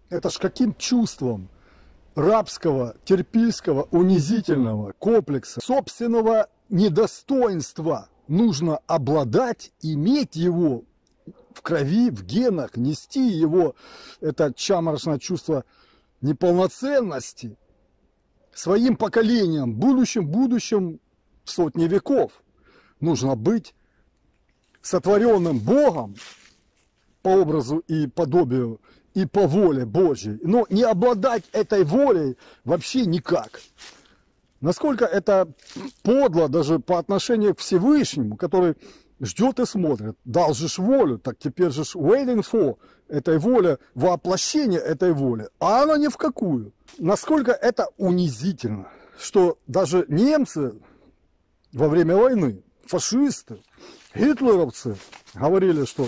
Это ж каким чувством рабского, терпильского, унизительного комплекса, собственного недостоинства нужно обладать, иметь его в крови, в генах, нести его, это чаморочное чувство неполноценности своим поколениям, будущим сотни веков. Нужно быть сотворенным Богом по образу и подобию и по воле Божьей, но не обладать этой волей вообще никак. Насколько это подло даже по отношению к Всевышнему, который ждет и смотрит. Дал же волю, так теперь же waiting for этой воли, воплощение этой воли, а она ни в какую. Насколько это унизительно, что даже немцы во время войны, фашисты, гитлеровцы говорили, что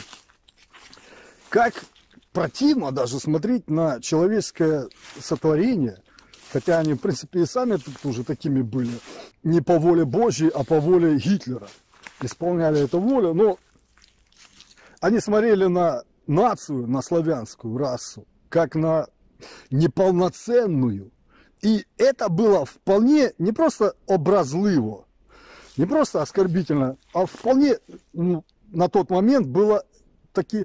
как противно даже смотреть на человеческое сотворение, хотя они, в принципе, и сами тоже такими были, не по воле Божьей, а по воле Гитлера. Исполняли эту волю, но они смотрели на нацию, на славянскую расу, как на неполноценную. И это было вполне не просто образливо, не просто оскорбительно, а вполне на тот момент было таки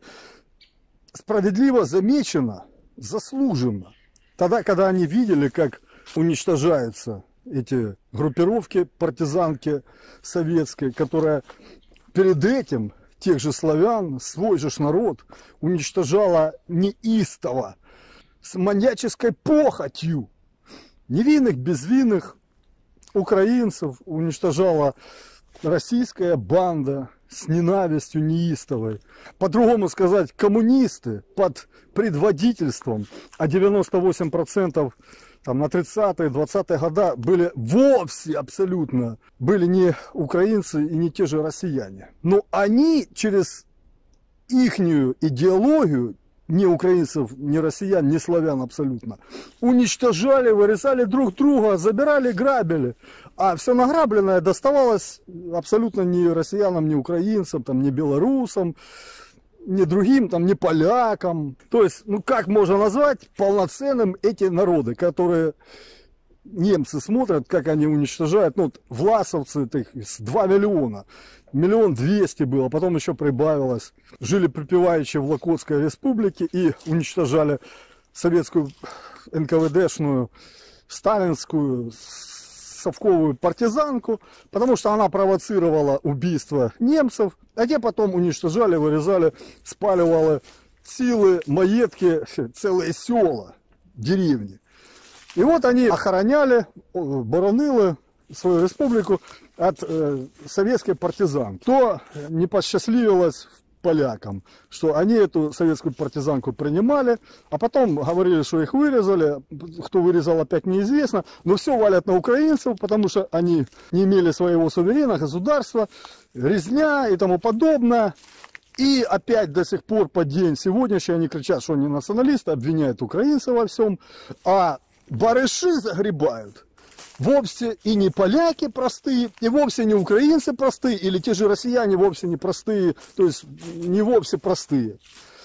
справедливо замечено, заслуженно. Тогда, когда они видели, как уничтожаются эти группировки, партизанки советские, которая перед этим тех же славян, свой же народ уничтожала неистово, с маньяческой похотью невинных, безвинных украинцев уничтожала российская банда с ненавистью неистовой. По-другому сказать, коммунисты под предводительством, а 98% там, на 30-е, 20-е годы были вовсе абсолютно, были не украинцы и не те же россияне. Но они через ихнюю идеологию, ни украинцев, ни россиян, ни славян абсолютно, уничтожали, вырезали друг друга, забирали, грабили. А все награбленное доставалось абсолютно ни россиянам, ни украинцам, там, ни белорусам, ни другим, там, ни полякам. То есть, ну как можно назвать полноценным эти народы, которые немцы смотрят, как они уничтожают, ну, вот, власовцы, их 2 миллиона, 1 200 000 было, потом еще прибавилось. Жили припеваючи в Локотской республике и уничтожали советскую НКВДшную, сталинскую, совковую партизанку, потому что она провоцировала убийство немцев, а те потом уничтожали, вырезали, спаливали силы, маетки, целые села, деревни. И вот они охраняли, боронили свою республику от советской партизанки. То не посчастливилось полякам, что они эту советскую партизанку принимали, а потом говорили, что их вырезали, кто вырезал, опять неизвестно, но все валят на украинцев, потому что они не имели своего суверенного государства, резня и тому подобное. И опять до сих пор по день сегодняшний они кричат, что они националисты, обвиняют украинцев во всем, а барыши загребают вовсе и не поляки простые, и вовсе не украинцы простые, или те же россияне вовсе не простые, то есть не вовсе простые,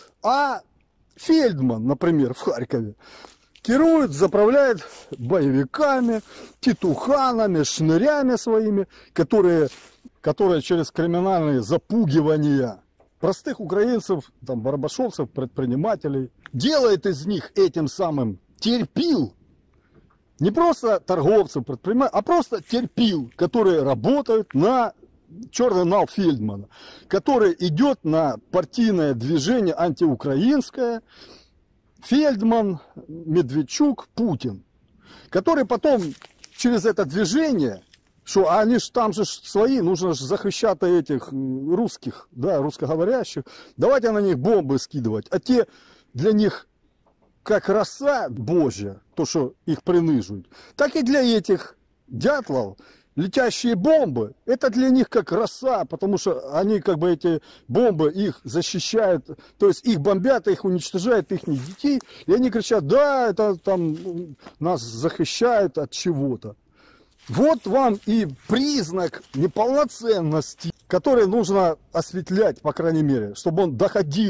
а Фельдман, например, в Харькове, керует, заправляет боевиками, титуханами, шнырями своими, которые через криминальные запугивания простых украинцев, там, барабашовцев, предпринимателей, делает из них этим самым терпил. Не просто торговцев, предпринимателей, а просто терпил, которые работают на черный нал Фельдмана, который идет на партийное движение антиукраинское, Фельдман, Медведчук, Путин, который потом через это движение, что они ж там же свои, нужно же захищать этих русских, да, русскоговорящих, давайте на них бомбы скидывать, а те для них как роса Божья, то, что их приниживают, так и для этих дятлов летящие бомбы, это для них как роса, потому что они как бы эти бомбы их защищают, то есть их бомбят, их уничтожают, их детей, и они кричат, да, это там нас защищают от чего-то. Вот вам и признак неполноценности, который нужно осветлять, по крайней мере, чтобы он доходило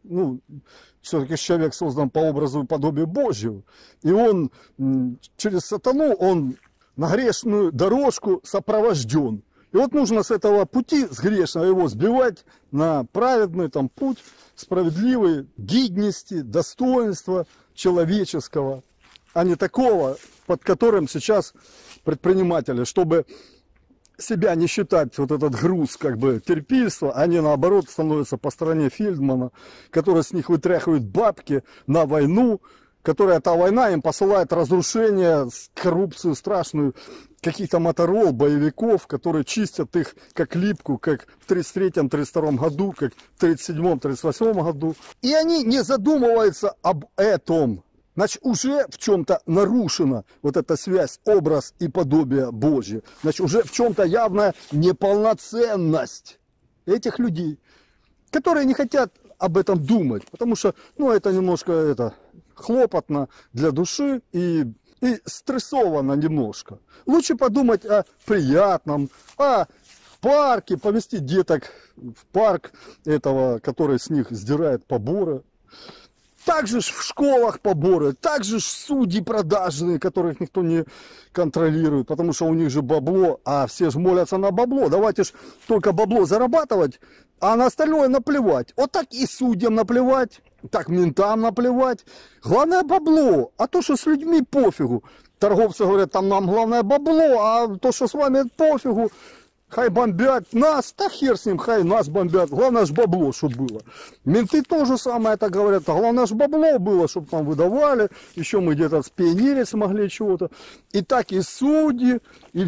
ну, все-таки человек создан по образу и подобию Божьему, и он через сатану, он на грешную дорожку сопровожден. И вот нужно с этого пути, с грешного, его сбивать на праведный там путь, справедливый, гидности, достоинства человеческого, а не такого, под которым сейчас предприниматели, чтобы себя не считать вот этот груз как бы терпильства, они наоборот становятся по стороне Фельдмана, который с них вытряхивает бабки на войну, которая эта война им посылает разрушение, коррупцию страшную, каких-то моторол, боевиков, которые чистят их как липку, как в 1933-1932 году, как в 1937-1938 году. И они не задумываются об этом. Значит, уже в чем-то нарушена вот эта связь, образ и подобие Божье. Значит, уже в чем-то явная неполноценность этих людей, которые не хотят об этом думать, потому что, ну, это немножко хлопотно для души и стрессовано немножко. Лучше подумать о приятном, о парке, повезти деток в парк этого, который с них сдирает поборы. Также ж в школах поборы, также ж судьи продажные, которых никто не контролирует, потому что у них же бабло, а все же молятся на бабло. Давайте ж только бабло зарабатывать, а на остальное наплевать. Вот так и судьям наплевать, так ментам наплевать. Главное бабло, а то, что с людьми пофигу. Торговцы говорят, там нам главное бабло, а то, что с вами пофигу. Хай бомбят нас, да хер с ним, хай нас бомбят. Главное ж бабло, чтобы было. Менты тоже самое это говорят. А главное ж бабло было, чтобы там выдавали. Еще мы где-то спионерить смогли чего-то. И так и судьи, и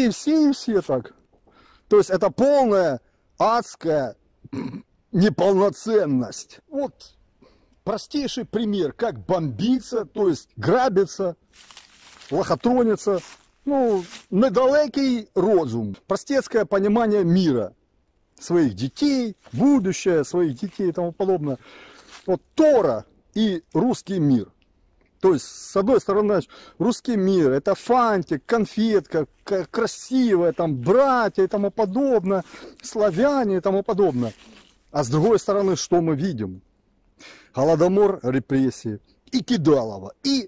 все так. То есть это полная адская неполноценность. Вот простейший пример, как бомбиться, то есть грабиться, лохотрониться. Ну, недалекий розум, простецкое понимание мира, своих детей, будущее своих детей и тому подобное. Вот Тора и русский мир. То есть, с одной стороны, русский мир, это фантик, конфетка, красивая, там, братья и тому подобное, славяне и тому подобное. А с другой стороны, что мы видим? Голодомор, репрессии, и Кидалово, и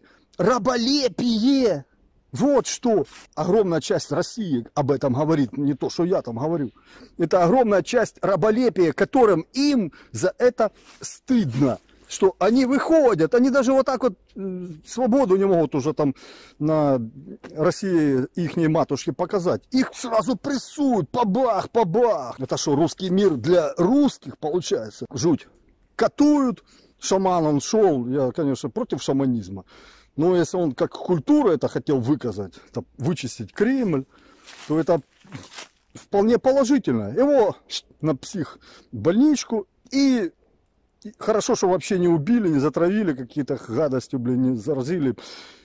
раболепие. Вот что огромная часть России об этом говорит, не то, что я там говорю. Это огромная часть раболепия, которым им за это стыдно. Что они выходят, они даже вот так вот свободу не могут уже там на России ихней матушке показать. Их сразу прессуют, побах, побах. Это что, русский мир для русских получается? Жуть. Катуют, шаман он шел, я, конечно, против шаманизма. Но если он как культура это хотел выказать, это вычистить Кремль, то это вполне положительно. Его на психбольничку и хорошо, что вообще не убили, не затравили, какие-то гадостью, блин, не заразили,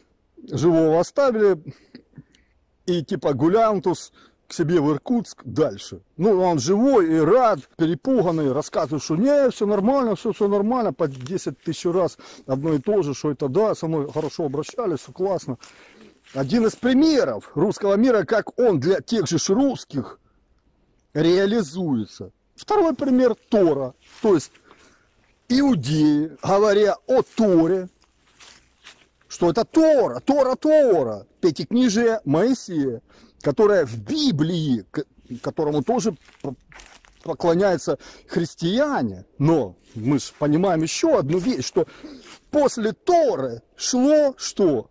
живого оставили. И типа гулянтус к себе в Иркутск дальше. Ну, он живой и рад, перепуганный, рассказывает, что не, все нормально, все нормально, по 10 тысяч раз одно и то же, что это да, со мной хорошо обращались, все классно. Один из примеров русского мира, как он для тех же русских реализуется. Второй пример Тора, то есть иудеи, говоря о Торе, что это Тора, Тора, пятикнижие Моисея, которое в Библии, которому тоже поклоняются христиане. Но мы же понимаем еще одну вещь, что после Торы шло что?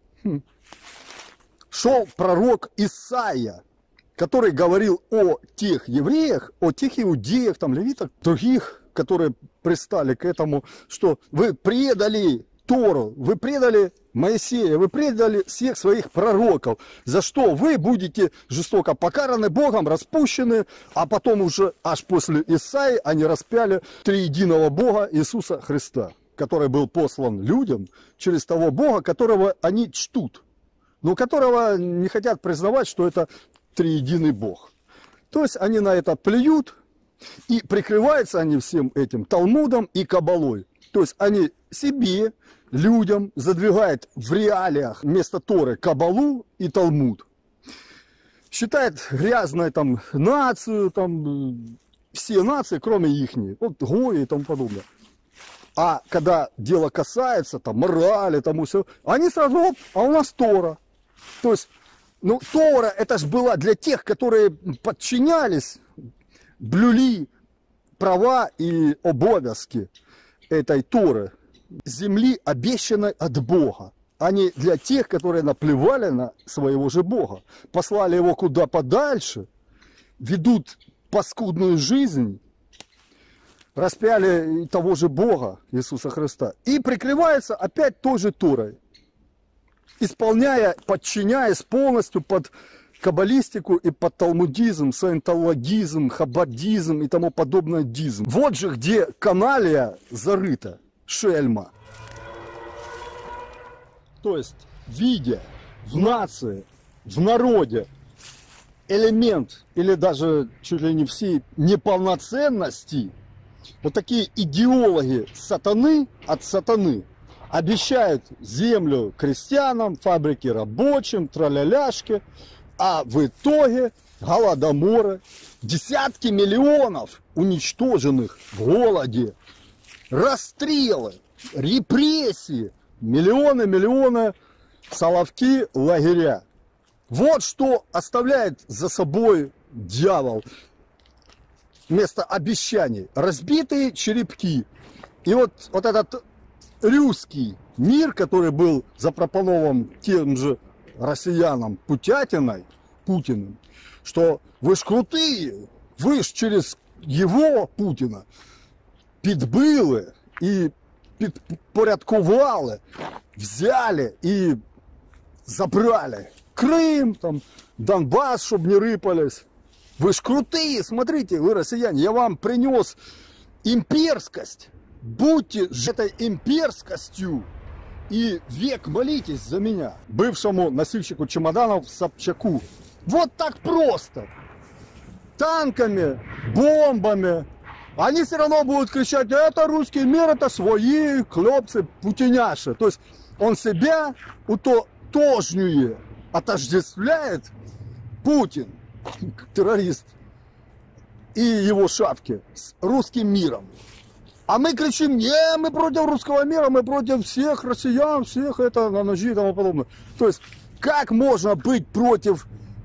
Шел пророк Исаия, который говорил о тех евреях, о тех иудеях, там, левитах, других, которые пристали к этому, что вы предали Тору, вы предали Моисея, вы предали всех своих пророков, за что вы будете жестоко покараны Богом, распущены, а потом уже аж после Исаии они распяли триединого Бога Иисуса Христа, который был послан людям через того Бога, которого они чтут, но которого не хотят признавать, что это триединый Бог. То есть они на это плюют, и прикрываются они всем этим Талмудом и Кабалой. То есть они себе, людям, задвигают в реалиях вместо Торы Кабалу и Талмуд. Считает грязной там нацию, там все нации, кроме ихней, вот гои и тому подобное. А когда дело касается там морали, тому все, они сразу, оп, а у нас Тора. То есть, ну, Тора, это же была для тех, которые подчинялись, блюли права и обовязки этой Торы, земли, обещанной от Бога, а не для тех, которые наплевали на своего же Бога, послали его куда подальше, ведут паскудную жизнь, распяли того же Бога, Иисуса Христа, и прикрываются опять той же Торой, исполняя, подчиняясь полностью под каббалистику и под талмудизм, саентологизм, хаббадизм и тому подобное дизм. Вот же где каналия зарыта, шельма. То есть, видя в нации, в народе элемент или даже чуть ли не всей неполноценности, вот такие идеологи сатаны от сатаны обещают землю крестьянам, фабрики рабочим, траляляшки, а в итоге голодоморы, десятки миллионов уничтоженных в голоде, расстрелы, репрессии, миллионы соловки, лагеря. Вот что оставляет за собой дьявол вместо обещаний. Разбитые черепки. И вот этот русский мир, который был запропонован тем же россиянам Путятиной, Путиным, что вы ж крутые, вы ж через его, Путина, підбили и підпорядкували, взяли и забрали Крым, там, Донбасс, чтобы не рыпались. Вы ж крутые, смотрите, вы россияне, я вам принес имперскость. Будьте же этой имперскостью и век молитесь за меня, бывшему носильщику чемоданов Собчаку. Вот так просто. Танками, бомбами. Они все равно будут кричать: это русский мир, это свои клепцы, путиняши. То есть он себя утожнює отождествляет, Путин, террорист, и его шавки с русским миром. А мы кричим: не, мы против русского мира, мы против всех россиян, всех это на ножи и тому подобное. То есть, как можно быть против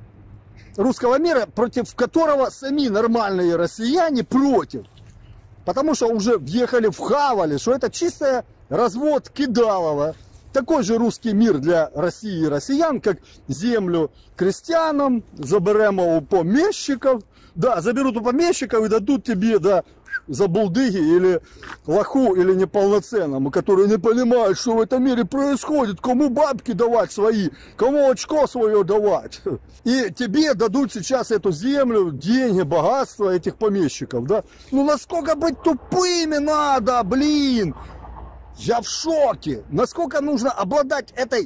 русского мира, против которого сами нормальные россияне против? Потому что уже въехали в хавали, что это чистая развод кидалово. Такой же русский мир для России и россиян, как землю крестьянам, заберемо у помещиков. Да, заберут у помещиков и дадут тебе, да, за булдыги или лоху, или неполноценному, которые не понимают, что в этом мире происходит, кому бабки давать свои, кому очко свое давать. И тебе дадут сейчас эту землю, деньги, богатство этих помещиков, да. Ну насколько быть тупыми надо, блин! Я в шоке! Насколько нужно обладать этой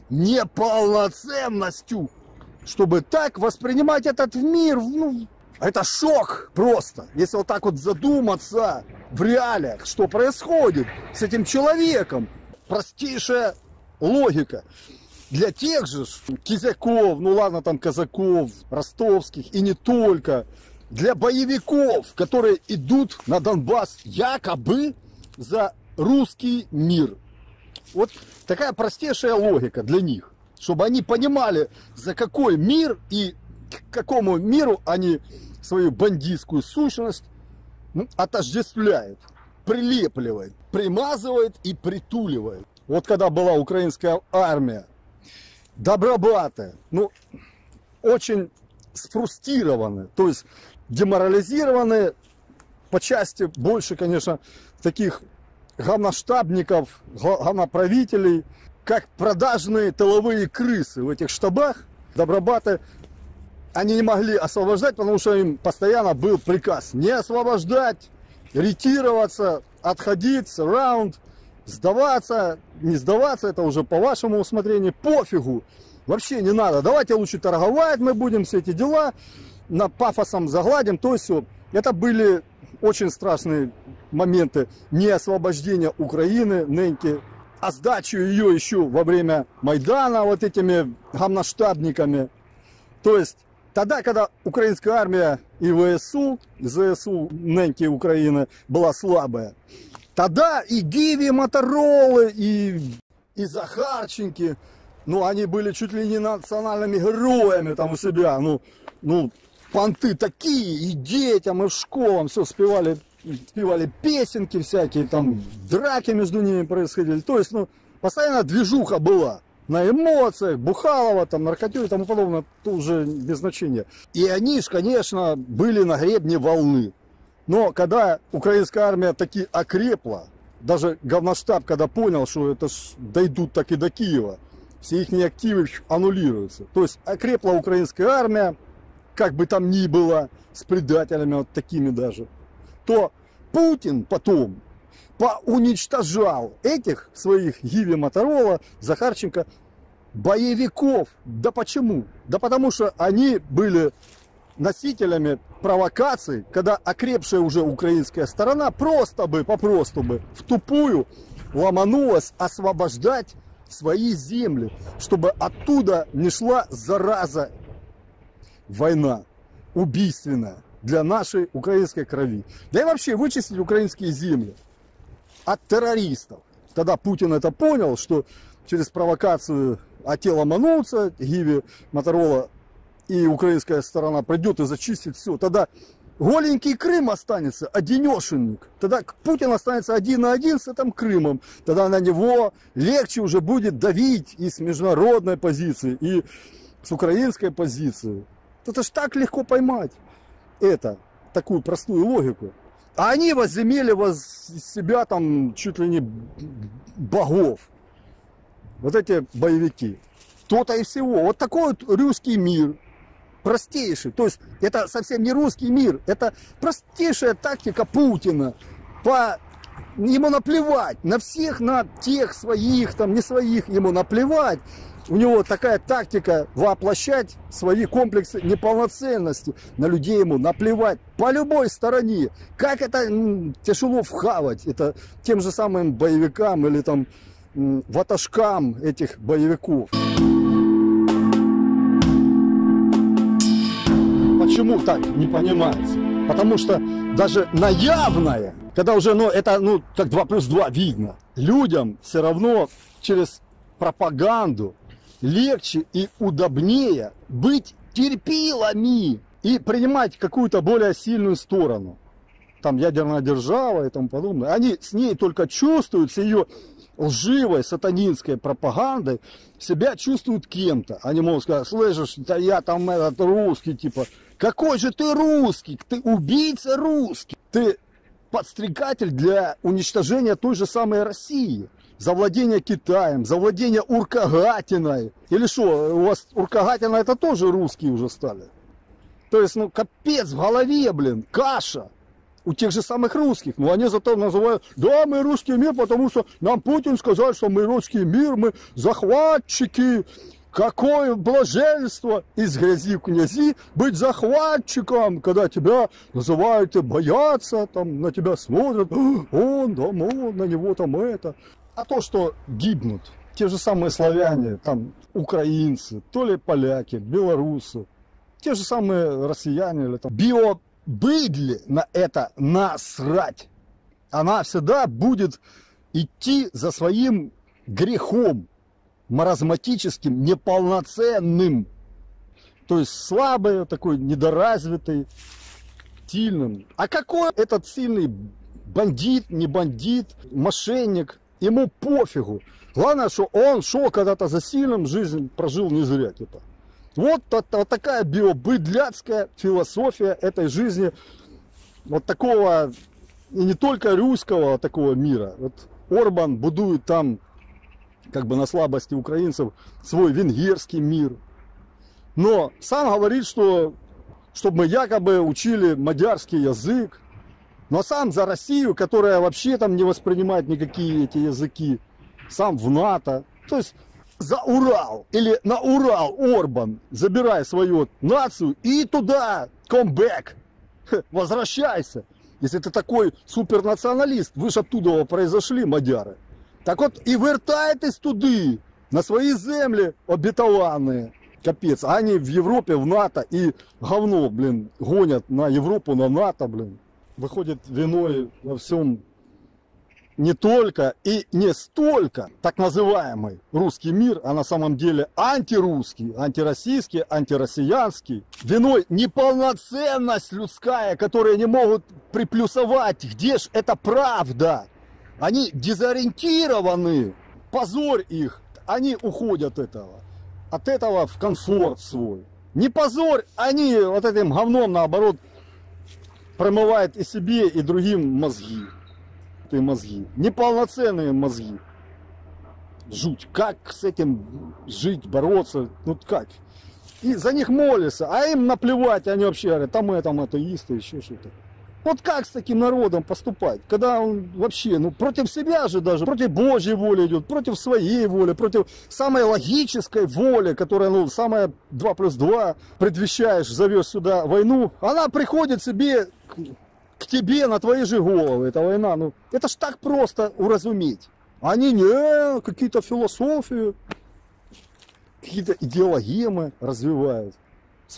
неполноценностью, чтобы так воспринимать этот мир, ну... Это шок просто, если вот так вот задуматься в реалиях, что происходит с этим человеком. Простейшая логика. Для тех же кизяков, ну ладно, там казаков, ростовских и не только. Для боевиков, которые идут на Донбасс якобы за русский мир. Вот такая простейшая логика для них. Чтобы они понимали, за какой мир и к какому миру они свою бандитскую сущность отождествляют, прилепливают, примазывают и притуливают. Вот когда была украинская армия, добробаты, ну, очень сфрустрированы, то есть деморализированы по части больше, конечно, таких говноштабников, говноправителей, как продажные тыловые крысы в этих штабах. Добробаты они не могли освобождать, потому что им постоянно был приказ не освобождать, ретироваться, отходить, раунд, сдаваться, не сдаваться, это уже по вашему усмотрению, пофигу, вообще не надо, давайте лучше торговать, мы будем все эти дела, на пафосом загладим, то есть все. Это были очень страшные моменты неосвобождения Украины, нынче, а сдачу ее еще во время Майдана вот этими говноштабниками, то есть тогда, когда украинская армия и ВСУ, ЗСУ, нынче Украины, была слабая, Тогда и Гиви, Моторолы, и Захарченки, ну, они были чуть ли не национальными героями там у себя. Ну, понты такие, и детям, и в школам все спевали песенки всякие, там драки между ними происходили. То есть, ну, постоянно движуха была. На эмоциях, бухалово, там, наркотики и тому подобное, то уже без значения. И они ж, конечно, были на гребне волны. Но когда украинская армия таки окрепла, даже Говноштаб, когда понял, что это ж дойдут так и до Киева, все их активы аннулируются. То есть окрепла украинская армия, как бы там ни было, с предателями вот такими даже, то Путин потом поуничтожал этих своих Гиви, Моторола, Захарченко, боевиков. Да почему? Да потому что они были носителями провокаций, когда окрепшая уже украинская сторона попросту бы в тупую ломанулась освобождать свои земли, чтобы оттуда не шла зараза, война убийственная для нашей украинской крови. Да и вообще вычистить украинские земли от террористов. Тогда Путин это понял, что через провокацию тело ломанутся, Гиви, Моторола и украинская сторона придет и зачистит все. Тогда голенький Крым останется, одинешенник. Тогда Путин останется один на один с этим Крымом. Тогда на него легче уже будет давить и с международной позиции, и с украинской позиции. Это ж так легко поймать такую простую логику. А они возымели себя там чуть ли не богов. Вот эти боевики. То-то и всего. Вот такой вот русский мир. Простейший. То есть это совсем не русский мир. Это простейшая тактика Путина. Ему наплевать на всех, на тех своих, там не своих. Ему наплевать. У него такая тактика воплощать свои комплексы неполноценности. На людей ему наплевать по любой стороне. Как это тяжело вхавать. Это тем же самым боевикам или там ватажкам этих боевиков. Почему так не понимается? Потому что даже на явное, когда уже, как 2 плюс 2 видно, людям все равно через пропаганду легче и удобнее быть терпилами и принимать какую-то более сильную сторону. Там ядерная держава и тому подобное. Они с ней только чувствуют, с ее лживой сатанинской пропагандой, себя чувствуют кем-то. Они могут сказать: слышишь, да я там этот русский, типа, какой же ты русский? Ты убийца русский. Ты подстрекатель для уничтожения той же самой России. Завладение Китаем, завладение Уркагатиной. Или что, у вас Уркагатина это тоже русские уже стали? То есть, капец в голове, блин, каша. У тех же самых русских. Но они зато называют: да, мы русский мир, потому что нам Путин сказал, что мы русский мир, мы захватчики. Какое блаженство из грязи в князи быть захватчиком, когда тебя называют и боятся, там на тебя смотрят, он на него там это. А то, что гибнут те же самые славяне, там украинцы, то ли поляки, белорусы, те же самые россияне или там биобыдле на это насрать. Она всегда будет идти за своим грехом маразматическим, неполноценным. То есть слабый, такой недоразвитый, сильным. А какой этот сильный бандит, не бандит, мошенник? Ему пофигу. Главное, что он шел когда-то за сильным, жизнь прожил не зря. Типа. Вот такая биобыдляцкая философия этой жизни. Вот такого, и не только русского такого мира. Вот Орбан будует там, как бы на слабости украинцев, свой венгерский мир. Но сам говорит, что чтобы мы якобы учили мадярский язык. Но сам за Россию, которая вообще там не воспринимает никакие эти языки, сам в НАТО. То есть за Урал или на Урал Орбан, забирай свою нацию и туда, камбэк, возвращайся. Если ты такой супернационалист, вы же оттуда произошли, мадяры. Так вот и вертайтесь туди, на свои земли обетованные. Капец, а они в Европе, в НАТО и говно, блин, гонят на Европу, на НАТО, блин. Выходит, виной во всем не только и не столько так называемый русский мир, а на самом деле антирусский, антироссийский, антироссиянский. Виной неполноценность людская, которую не могут приплюсовать. Где ж это правда? Они дезориентированы. Позорь их. Они уходят от этого в комфорт свой. Не позорь, они вот этим говном, наоборот, промывают и себе, и другим мозги. И мозги. Неполноценные мозги. Жуть. Как с этим жить, бороться? Ну как? И за них молятся, а им наплевать, они вообще говорят, там атеисты, еще что-то. Вот как с таким народом поступать, когда он вообще, ну, против себя же даже, против Божьей воли идет, против своей воли, против самой логической воли, которая, ну, самая 2+2, предвещаешь, зовешь сюда войну, она приходит себе к тебе на твои же головы, эта война, ну, это ж так просто уразуметь. Они не, какие-то философии, какие-то идеологемы развивают в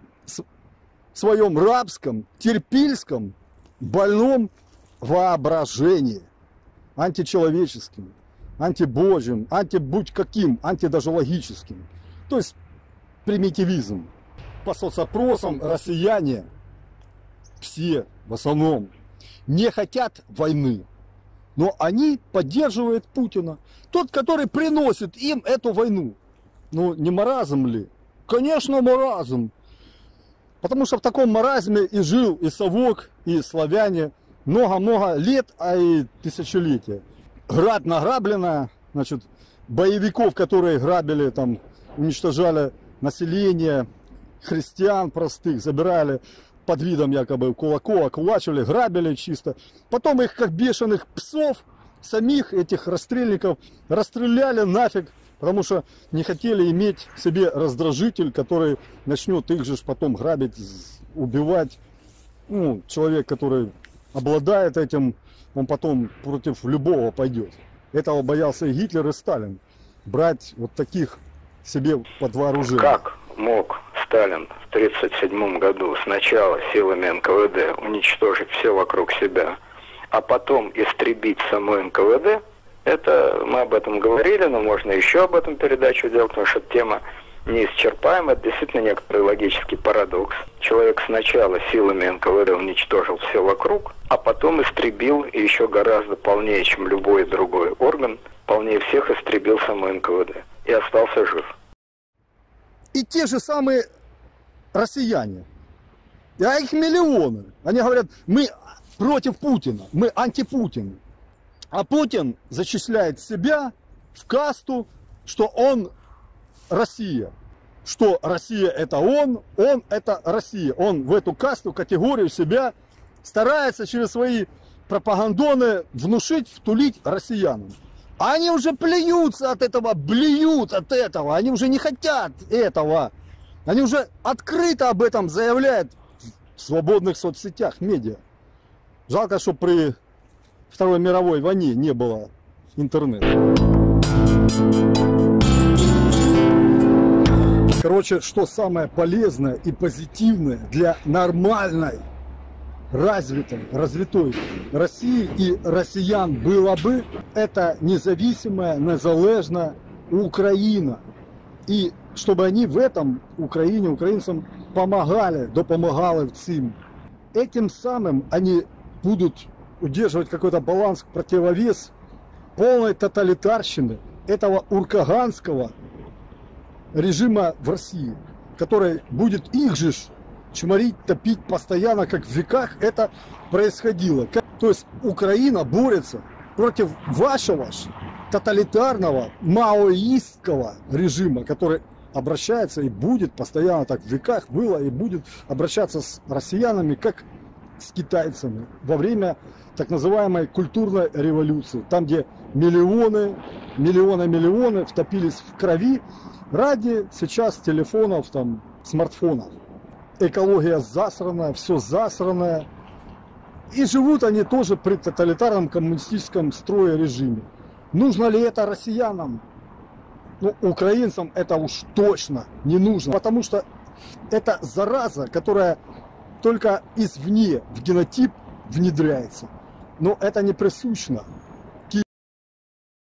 своем рабском, терпильском, больном воображении, античеловеческим, антибожьим, антибудь каким, даже логическим. То есть примитивизм. По соцопросам россияне все в основном не хотят войны, но они поддерживают Путина. Тот, который приносит им эту войну. Ну, не маразм ли? Конечно, маразм. Потому что в таком маразме и жил и совок, и славяне много-много лет, а и тысячелетия. Град награблено, значит, боевиков, которые грабили, там, уничтожали население, христиан простых, забирали под видом якобы кулаков, окулачивали, грабили чисто. Потом их, как бешеных псов, самих этих расстрельников расстреляли нафиг. Потому что не хотели иметь себе раздражитель, который начнет их же потом грабить, убивать. Ну, человек, который обладает этим, он потом против любого пойдет. Этого боялся и Гитлер, и Сталин. Брать вот таких себе под вооружение. Как мог Сталин в 1937 году сначала силами НКВД уничтожить все вокруг себя, а потом истребить само НКВД? Это мы об этом говорили, но можно еще об этом передачу делать, потому что тема неисчерпаема. Это действительно некоторый логический парадокс. Человек сначала силами НКВД уничтожил все вокруг, а потом истребил, и еще гораздо полнее, чем любой другой орган, полнее всех истребил само НКВД. И остался жив. И те же самые россияне, а их миллионы, они говорят, мы против Путина, мы антипутин. А Путин зачисляет себя в касту, что он Россия. Что Россия это он это Россия. Он в эту касту, категорию себя старается через свои пропагандоны внушить, втулить россиянам. А они уже плюются от этого, блюют от этого. Они уже не хотят этого. Они уже открыто об этом заявляют в свободных соцсетях, медиа. Жалко, что при Второй мировой войне не было интернета. Короче, что самое полезное и позитивное для нормальной, развитой России и россиян было бы, это независимая, незалежная Украина. И чтобы они в этом Украине, украинцам помогали, допомагали всем. Этим самым они будут удерживать какой-то баланс, противовес полной тоталитарщины этого уркаганского режима в России, который будет их же чморить, топить постоянно, как в веках это происходило. То есть Украина борется против вашего тоталитарного маоистского режима, который обращается и будет постоянно, так в веках было и будет обращаться с россиянами как с китайцами во время так называемой культурной революции, там где миллионы втопились в крови ради сейчас телефонов, там, смартфонов. Экология засранная, все засранное. И живут они тоже при тоталитарном коммунистическом строе режиме. Нужно ли это россиянам? Ну, украинцам это уж точно не нужно, потому что это зараза, которая только извне в генотип внедряется. Но это не присущно